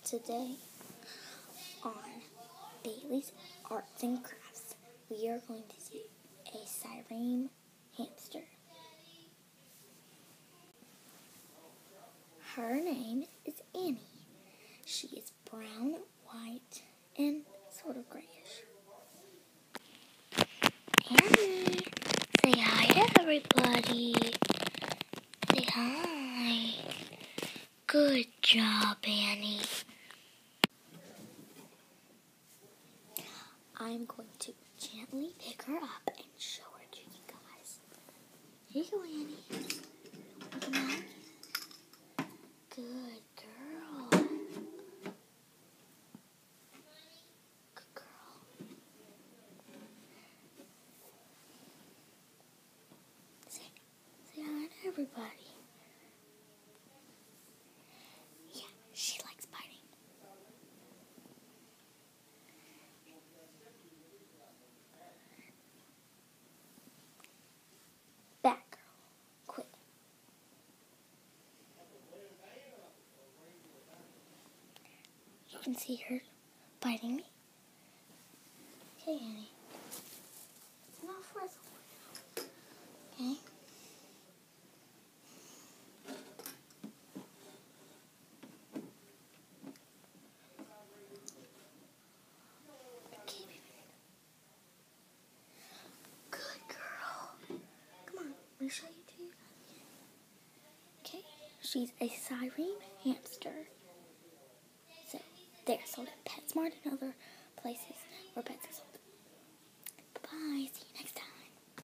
Today on Bailey's Arts and Crafts, we are going to see a Syrian hamster. Her name is Annie. She is brown, white, and sort of grayish. Annie, say hi to everybody. Say hi. Good job, Annie. I'm going to gently pick her up and show her to you guys. Here you go, Annie. Come on. Good girl. Good girl. Say hi to everybody. Yeah, she likes biting. Back, girl. Quick. You can see her biting me. Okay, Annie. It's enough wrestle now. Okay? Good girl. Come on, let me show you to you. Okay, she's a Syrian hamster. So, they're sold at PetSmart and other places where pets are sold. Bye-bye.